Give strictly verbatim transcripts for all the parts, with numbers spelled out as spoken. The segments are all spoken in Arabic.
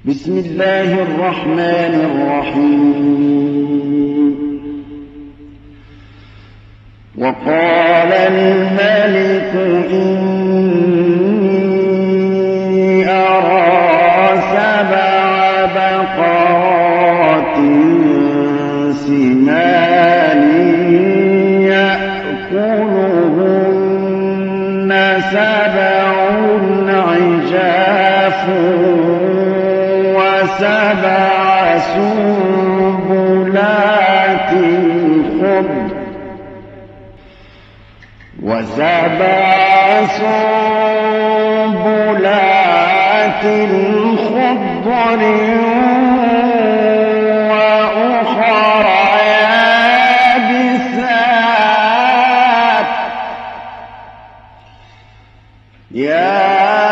بسم الله الرحمن الرحيم. وقال الملك إني أرى سبع بقرات سمان يأكلهن سبع عجاف وسبع سنبلات خضر وسبع سنبلات خضر وأخر يابسات يا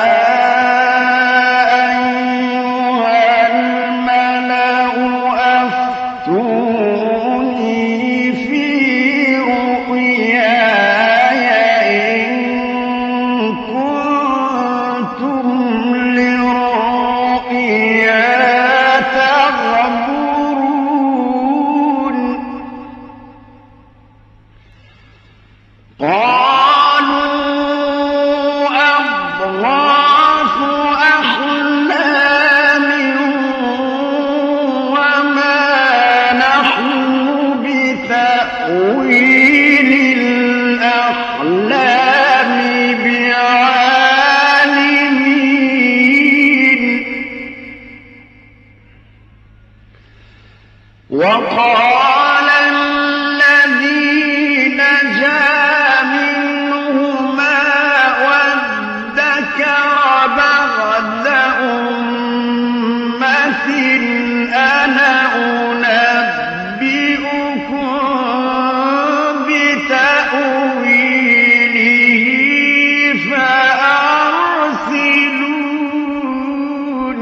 وقال الذي نجا منهما وادكر بعد أمة أنا أنبئكم بتأويله فأرسلون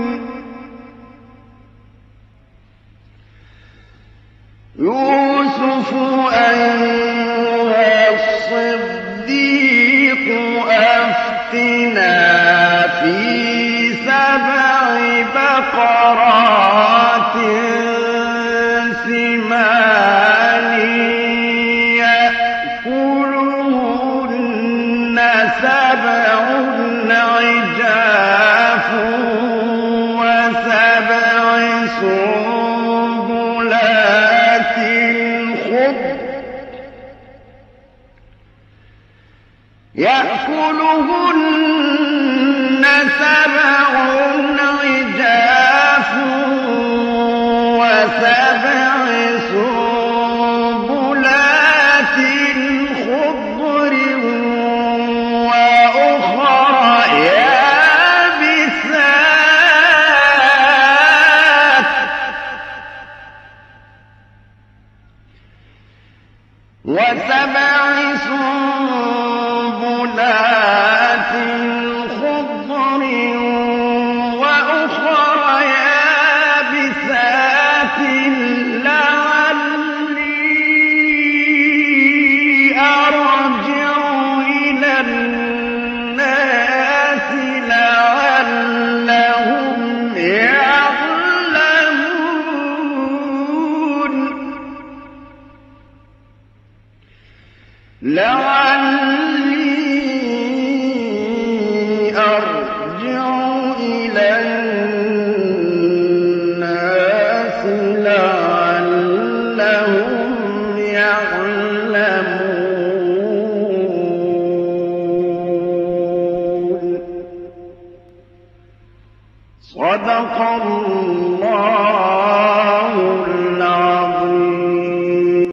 يوسف أيها الصديق أفتنا في سبع بقرات سمان يأكلهن سبع عجاف وسبع سنبلات يأكلهن سبع عجاف وسبع سنبلات خضر وأخر يابسات وسبع سنبلات خضر وأخر يابسات لعلي أرجع إلى الناس لعلهم يعلمون لعلي أرجع إلى الناس لعلهم يعلمون. صدق الله العظيم.